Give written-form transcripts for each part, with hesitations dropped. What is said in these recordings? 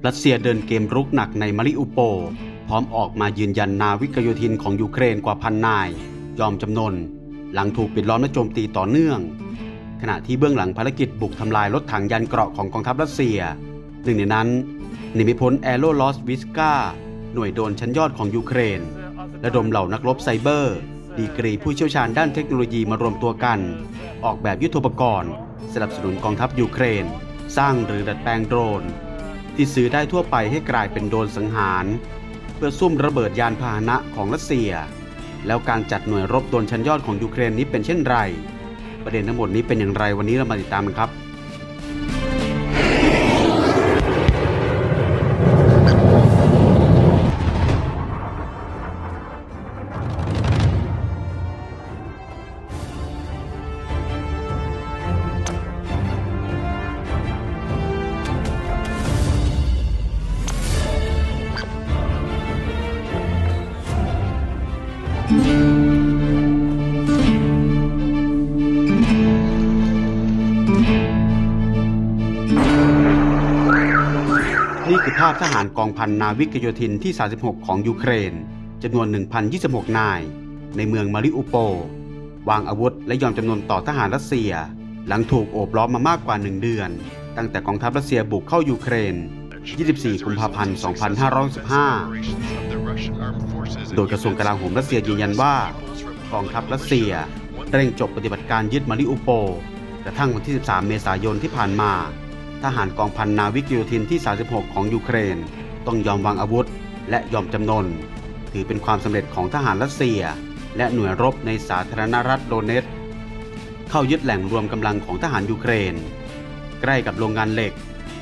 รัสเซียเดินเกมรุกหนักในมาริอุโปลพร้อมออกมายืนยันนาวิกโยธินของยูเครนกว่าพันนายยอมจำนนหลังถูกปิดล้อมและโจมตีต่อเนื่องขณะที่เบื้องหลังภารกิจบุกทำลายรถถังยันเกราะของกองทัพรัสเซียหนึ่งในนั้นหนีไม่พ้นแอโรลอสวิสกาหน่วยโดรนชั้นยอดของยูเครนระดมเหล่านักรบไซเบอร์ดีกรีผู้เชี่ยวชาญด้านเทคโนโลยีมารวมตัวกันออกแบบยุทโธปกรณ์สนับสนุนกองทัพยูเครนสร้างหรือดัดแปลงโดรนที่ซื้อได้ทั่วไปให้กลายเป็นโดรนสังหารเพื่อซุ่มระเบิดยานพาหนะของรัสเซียแล้วการจัดหน่วยรบโดรนชั้นยอดของยูเครนนี้เป็นเช่นไรประเด็นทั้งหมดนี้เป็นอย่างไรวันนี้เรามาติดตามกันครับนี่คือภาพทหารกองพันนาวิกโยธินที่ 36 ของยูเครนจำนวน 1,026 นายในเมืองมาริอุโปลวางอาวุธและยอมจำนนต่อทหารรัสเซียหลังถูกโอบล้อมมามากกว่า1 เดือนตั้งแต่กองทัพรัสเซียบุกเข้ายูเครน 24 กุมภาพันธ์ 2515 โดยกระทรวงกลาโหมรัสเซียยืนยันว่ากองทัพรัสเซียเร่งจบปฏิบัติการยึดมาริอุโปลกระทั่งวันที่ 13 เมษายนที่ผ่านมาทหารกองพันนาวิกโยธินที่ 36 ของยูเครนต้องยอมวางอาวุธและยอมจำนนถือเป็นความสำเร็จของทหารรัสเซียและหน่วยรบในสาธารณรัฐโดเนตส์เข้ายึดแหล่งรวมกำลังของทหารยูเครนใกล้กับโรงงานเหล็ก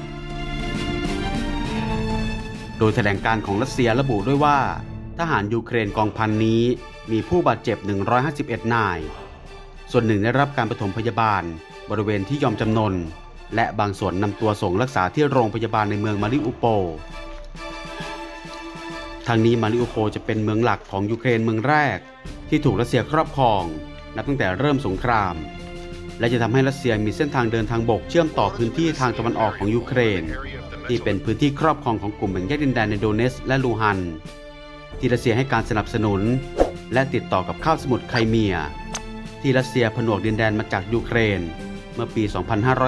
โดยแถลงการของรัสเซียระบุด้วยว่าทหารยูเครนกองพันนี้มีผู้บาดเจ็บ 151 นายส่วนหนึ่งได้รับการปฐมพยาบาลบริเวณที่ยอมจำนนและบางส่วนนำตัวส่งรักษาที่โรงพยาบาลในเมืองมาริอุโปลทางนี้มาริอุโปลจะเป็นเมืองหลักของยูเครนเมืองแรกที่ถูกรัสเซียครอบครองนับตั้งแต่เริ่มสงครามและจะทำให้รัสเซียมีเส้นทางเดินทางบกเชื่อมต่อพื้นที่ทางตะวันออกของยูเครนที่เป็นพื้นที่ครอบครองของกลุ่มแบ่งแยกดินแดนในโดเนตส์และลูฮันที่รัสเซียให้การสนับสนุนและติดต่อกับคาบสมุทรไครเมียที่รัสเซียผนวกดินแดนมาจากยูเครนเมื่อปี 2517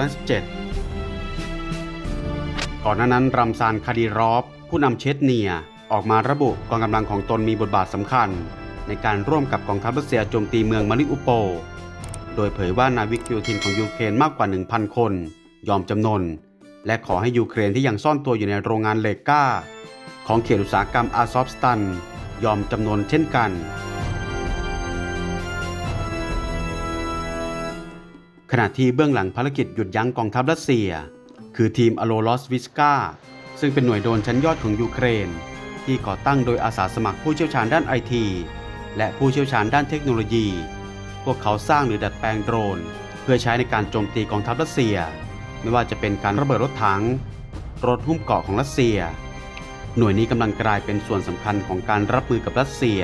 ก่อนหน้านั้นรัมซาน คาดีรอฟผู้นำเชชเนียออกมาระบุกองกำลังของตนมีบทบาทสำคัญในการร่วมกับกองทัพรัสเซียโจมตีเมืองมาริอุโปลโดยเผยว่านาวิกโยธินของยูเครนมากกว่า 1,000 คนยอมจำนนและขอให้ยูเครนที่ยังซ่อนตัวอยู่ในโรงงานเลก้าของเขตอุตสาหกรรมอาซอฟสตันยอมจำนนเช่นกันขณะที่เบื้องหลังภารกิจหยุดยั้งกองทัพรัสเซียคือทีมอโรลอสวิสกาซึ่งเป็นหน่วยโดรนชั้นยอดของยูเครนที่ก่อตั้งโดยอาสาสมัครผู้เชี่ยวชาญด้านไอทีและผู้เชี่ยวชาญด้านเทคโนโลยีพวกเขาสร้างหรือดัดแปลงโดรนเพื่อใช้ในการโจมตีกองทัพรัสเซียไม่ว่าจะเป็นการระเบิดรถถังรถหุ้มเกราะของรัสเซียหน่วยนี้กำลังกลายเป็นส่วนสำคัญของการรับมือกับรัสเซีย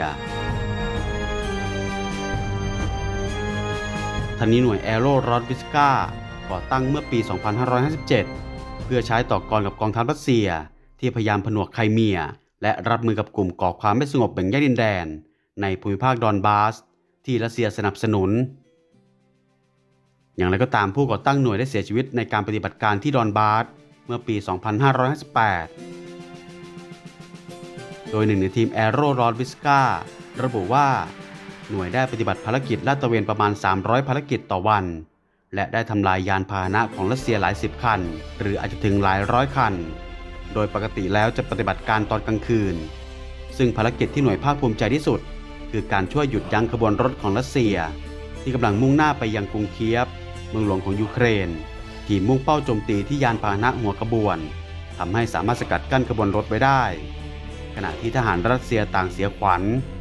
ทั้งนี้หน่วยแอโรลอสวิสกาก่อตั้งเมื่อปี 2557 เพื่อใช้ต่อกรกับกองทัพรัสเซียที่พยายามผนวกไครเมียและรับมือกับกลุ่มก่อความไม่สงบแบ่งแยกดินแดนในภูมิภาคดอนบาสที่รัสเซียสนับสนุนอย่างไรก็ตามผู้ก่อตั้งหน่วยได้เสียชีวิตในการปฏิบัติการที่ดอนบาสเมื่อปี 2558 โดยหนึ่งในทีมแอโรลอสวิสการะบุว่าหน่วยได้ปฏิบัติภารกิจลาดตระเวนประมาณ 300 ภารกิจต่อวันและได้ทำลายยานพาหนะของรัสเซียหลายสิบคันหรืออาจจะถึงหลายร้อยคันโดยปกติแล้วจะปฏิบัติการตอนกลางคืนซึ่งภารกิจที่หน่วยภาคภูมิใจที่สุดคือการช่วยหยุดยั้งขบวนรถของรัสเซียที่กำลังมุ่งหน้าไปยังกรุงเคียฟเมืองหลวงของยูเครนที่มุ่งเป้าโจมตีที่ยานพาหนะหัวขบวนทำให้สามารถสกัดกั้นขบวนรถไว้ได้ขณะที่ทหารรัสเซียต่างเสียขวัญ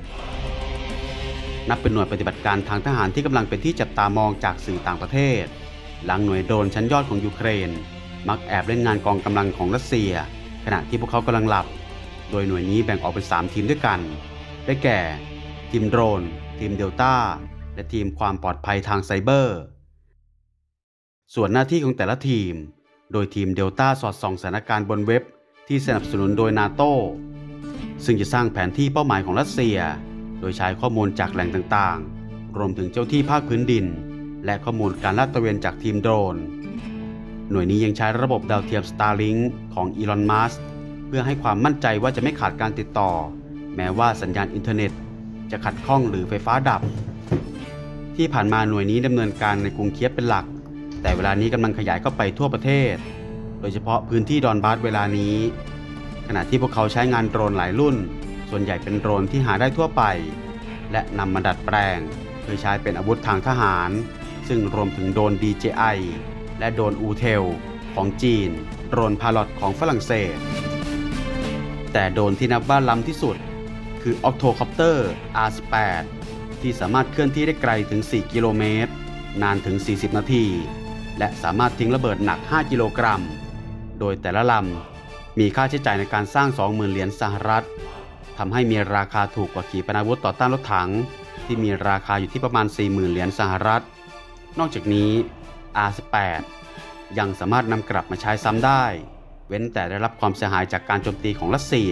นับเป็นหน่วยปฏิบัติการทางทหารที่กำลังเป็นที่จับตามองจากสื่อต่างประเทศหลังหน่วยโดรนชั้นยอดของยูเครนมักแอบเล่นงานกองกำลังของรัสเซียขณะที่พวกเขากำลังหลับโดยหน่วยนี้แบ่งออกเป็น3ทีมด้วยกันได้แก่ทีมโดรนทีมเดลต้าและทีมความปลอดภัยทางไซเบอร์ส่วนหน้าที่ของแต่ละทีมโดยทีมเดลต้าสอดส่องสถานการณ์บนเว็บที่สนับสนุนโดยนาโต้ซึ่งจะสร้างแผนที่เป้าหมายของรัสเซียโดยใช้ข้อมูลจากแหล่งต่างๆรวมถึงเจ้าที่ภาคพื้นดินและข้อมูลการลาดตระเวนจากทีมโดรนหน่วยนี้ยังใช้ระบบดาวเทียม Starlink ของอีลอน มัสก์เพื่อให้ความมั่นใจว่าจะไม่ขาดการติดต่อแม้ว่าสัญญาณอินเทอร์เน็ตจะขัดข้องหรือไฟฟ้าดับที่ผ่านมาหน่วยนี้ดำเนินการในกรุงเคียฟเป็นหลักแต่เวลานี้กำลังขยายเข้าไปทั่วประเทศโดยเฉพาะพื้นที่ดอนบาสเวลานี้ขณะที่พวกเขาใช้งานโดรนหลายรุ่นส่วนใหญ่เป็นโดรนที่หาได้ทั่วไปและนำมาดัดแปลงเพื่อใช้เป็นอาวุธทางทหารซึ่งรวมถึงโดรน DJI และโดรนอูเทลของจีนโดรนพาลอตของฝรั่งเศสแต่โดรนที่นับว่าล้ำที่สุดคือ Octocopter R18 ที่สามารถเคลื่อนที่ได้ไกลถึง 4 กิโลเมตรนานถึง 40 นาทีและสามารถทิ้งระเบิดหนัก 5 กิโลกรัมโดยแต่ละลำมีค่าใช้จ่ายในการสร้าง 20,000 เหรียญสหรัฐทำให้มีราคาถูกกว่าขีปนาวุธต่อต้านรถถังที่มีราคาอยู่ที่ประมาณ 40,000 เหรียญสหรัฐนอกจากนี้ R18 ยังสามารถนำกลับมาใช้ซ้ำได้เว้นแต่ได้รับความเสียหายจากการโจมตีของรัสเซีย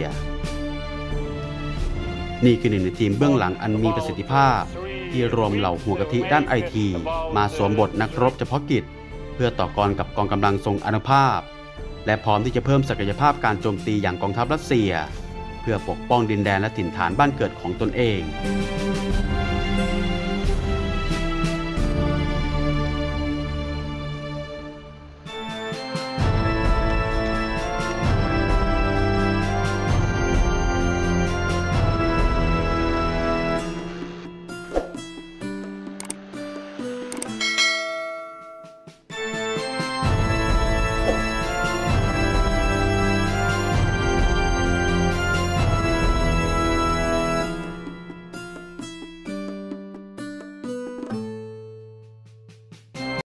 นี่คือหนึ่งในทีมเบื้องหลังอันมีประสิทธิภาพที่รวมเหล่าหัวกะทิด้านไอทีมาสวมบทนักรบเฉพาะกิจเพื่อต่อกรกับกองกำลังทรงอานุภาพและพร้อมที่จะเพิ่มศักยภาพการโจมตีอย่างกองทัพรัสเซียเพื่อปกป้องดินแดนและถิ่นฐานบ้านเกิดของตนเอง